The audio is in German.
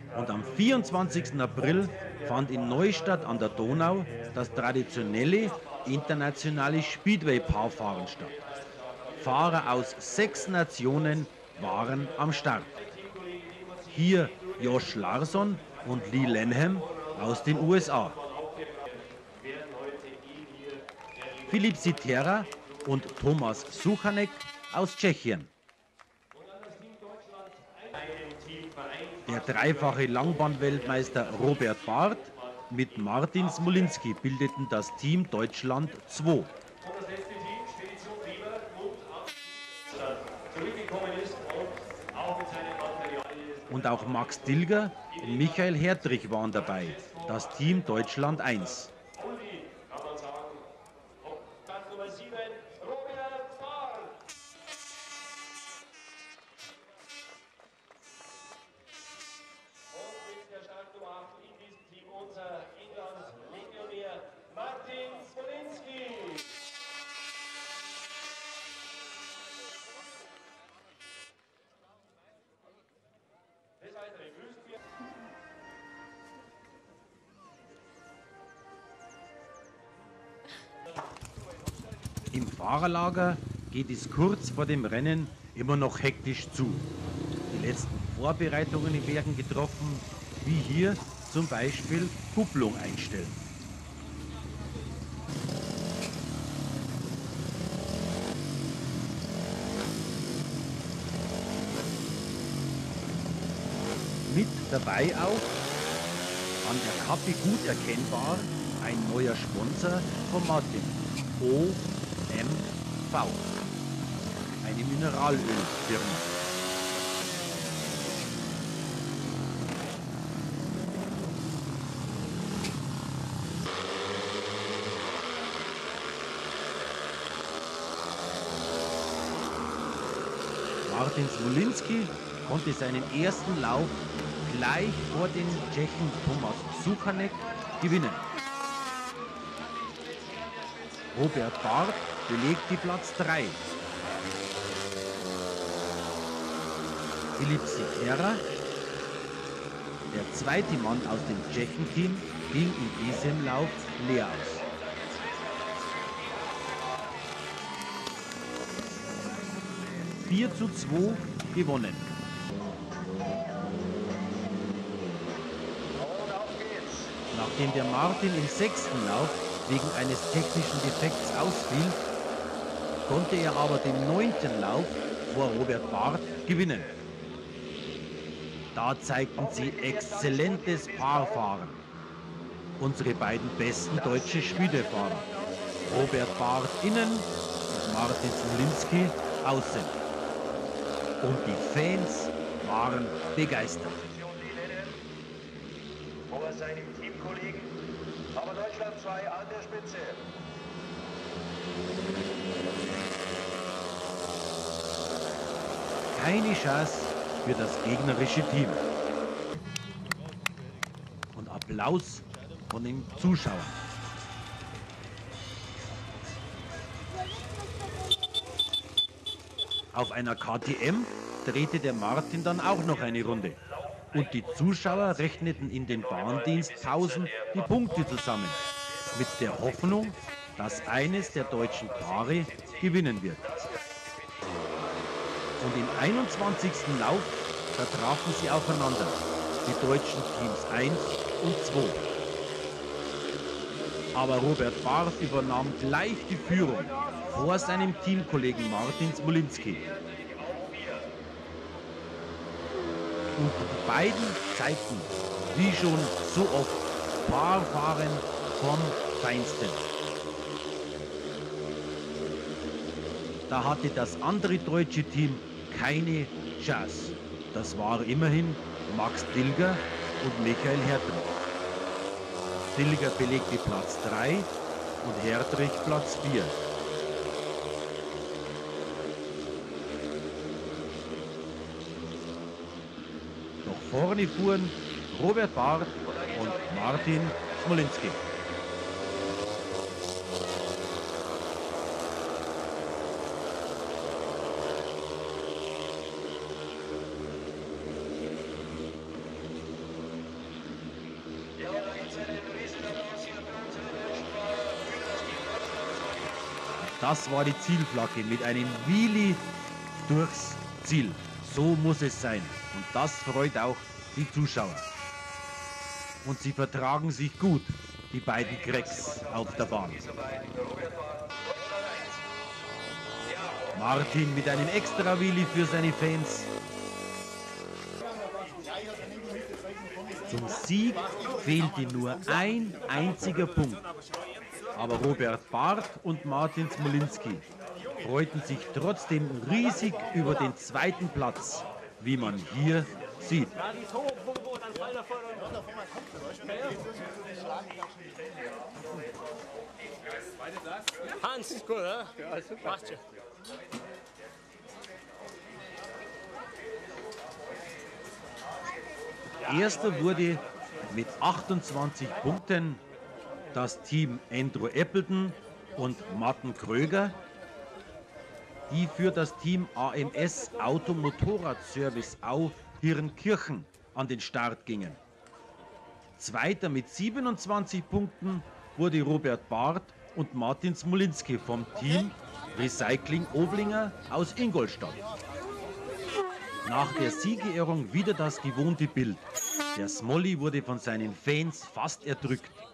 Und am 24. April fand in Neustadt an der Donau das traditionelle internationale Speedway-Paarfahren statt. Fahrer aus 6 Nationen waren am Start. Hier Josh Larsson und Lee Lanham aus den USA. Filip Sitera und Thomas Suchanek aus Tschechien. Der dreifache Langbahn-Weltmeister Robert Barth mit Martin Smolinski bildeten das Team Deutschland 2. Und auch Max Dilger und Michael Hertrich waren dabei, das Team Deutschland 1. Im Fahrerlager geht es kurz vor dem Rennen immer noch hektisch zu. Die letzten Vorbereitungen werden getroffen, wie hier zum Beispiel Kupplung einstellen. Mit dabei auch, an der Kappe gut erkennbar, ein neuer Sponsor von Martin, OMV, eine Mineralölfirma. Martin Smolinski konnte seinen ersten Lauf gleich vor den Tschechen Thomas Suchanek gewinnen. Robert Barth belegte Platz 3. Filip Sitera, der zweite Mann aus dem Tschechen-Team, ging in diesem Lauf leer aus. (4:2) gewonnen. Nachdem der Martin im 6. Lauf wegen eines technischen Defekts ausfiel, konnte er aber den 9. Lauf vor Robert Barth gewinnen. Da zeigten sie exzellentes Paarfahren. Unsere beiden besten deutschen Speedway-Fahrer. Robert Barth innen und Martin Smolinski außen. Und die Fans waren begeistert. Vor seinem Teamkollegen, aber Deutschland 2 an der Spitze. Keine Chance für das gegnerische Team. Und Applaus von den Zuschauern. Auf einer KTM drehte der Martin dann auch noch eine Runde. Und die Zuschauer rechneten in den Bahndienstpausen die Punkte zusammen, mit der Hoffnung, dass eines der deutschen Paare gewinnen wird. Und im 21. Lauf, da trafen sie aufeinander, die deutschen Teams 1 und 2. Aber Robert Barth übernahm gleich die Führung vor seinem Teamkollegen Martin Smolinski. Und die beiden zeigten, wie schon so oft, Paarfahren vom Feinsten. Da hatte das andere deutsche Team keine Chance. Das war immerhin Max Dilger und Michael Hertrich. Dilger belegte Platz 3 und Hertrich Platz 4. Doch vorne fuhren Robert Barth und Martin Smolinski. Das war die Zielflagge mit einem Wheelie durchs Ziel. So muss es sein. Und das freut auch die Zuschauer. Und sie vertragen sich gut, die beiden Cracks auf der Bahn. Martin mit einem extra Wheelie für seine Fans. Zum Sieg fehlte nur ein einziger Punkt. Aber Robert Barth und Martin Smolinski freuten sich trotzdem riesig über den zweiten Platz, wie man hier sieht. Hans, ist gut, oder? Ja, super. Passt schon. Erster wurde mit 28 Punkten das Team Andrew Appleton und Martin Kröger, die für das Team AMS Automotorradservice auf Hirnkirchen an den Start gingen. Zweiter mit 27 Punkten wurde Robert Barth und Martin Smolinski vom Team Recycling Oblinger aus Ingolstadt. Nach der Siegerehrung wieder das gewohnte Bild. Der Smolly wurde von seinen Fans fast erdrückt.